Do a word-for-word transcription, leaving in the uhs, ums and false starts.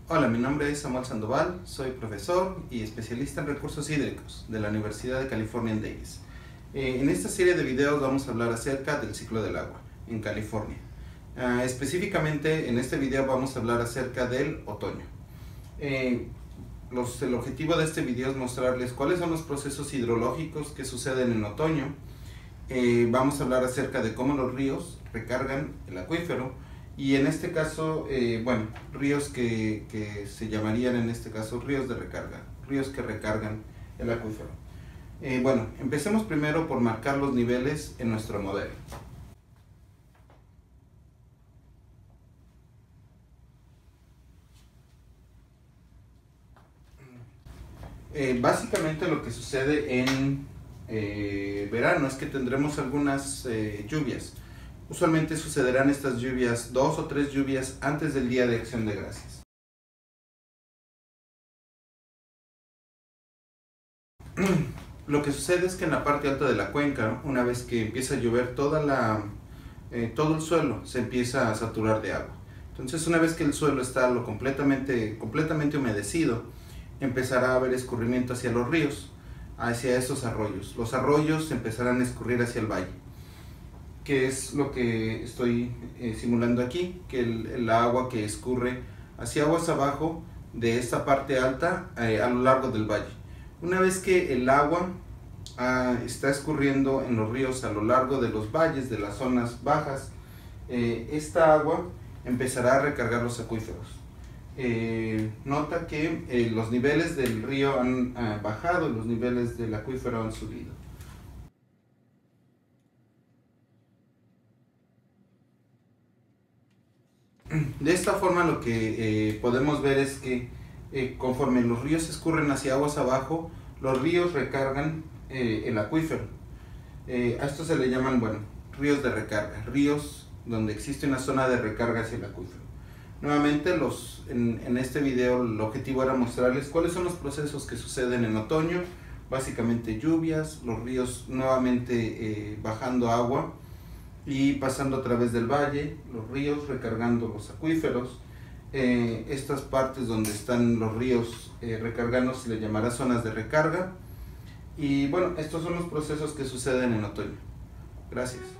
Hola, mi nombre es Samuel Sandoval, soy profesor y especialista en recursos hídricos de la Universidad de California en Davis. Eh, en esta serie de videos vamos a hablar acerca del ciclo del agua en California. Uh, específicamente en este video vamos a hablar acerca del otoño. Eh, los, el objetivo de este video es mostrarles cuáles son los procesos hidrológicos que suceden en otoño. Eh, vamos a hablar acerca de cómo los ríos recargan el acuífero. Y en este caso, eh, bueno, ríos que, que se llamarían en este caso ríos de recarga, ríos que recargan el acuífero. Eh, bueno, empecemos primero por marcar los niveles en nuestro modelo. Eh, básicamente lo que sucede en eh, verano es que tendremos algunas eh, lluvias. Usualmente sucederán estas lluvias, dos o tres lluvias antes del Día de Acción de Gracias. Lo que sucede es que en la parte alta de la cuenca, una vez que empieza a llover, toda la, eh, todo el suelo se empieza a saturar de agua. Entonces, una vez que el suelo está lo completamente, completamente humedecido, empezará a haber escurrimiento hacia los ríos, hacia esos arroyos. Los arroyos empezarán a escurrir hacia el valle, que es lo que estoy eh, simulando aquí, que el, el agua que escurre hacia aguas abajo de esta parte alta eh, a lo largo del valle. Una vez que el agua ah, está escurriendo en los ríos a lo largo de los valles, de las zonas bajas, eh, esta agua empezará a recargar los acuíferos. Eh, nota que eh, los niveles del río han ah, bajado y los niveles del acuífero han subido. De esta forma lo que eh, podemos ver es que eh, conforme los ríos escurren hacia aguas abajo, los ríos recargan eh, el acuífero. Eh, a esto se le llaman, bueno, ríos de recarga, ríos donde existe una zona de recarga hacia el acuífero. Nuevamente, los, en, en este video el objetivo era mostrarles cuáles son los procesos que suceden en otoño, básicamente lluvias, los ríos nuevamente eh, bajando agua y pasando a través del valle, los ríos recargando los acuíferos. Eh, estas partes donde están los ríos eh, recargando se le llamará zonas de recarga. Y bueno, estos son los procesos que suceden en otoño. Gracias.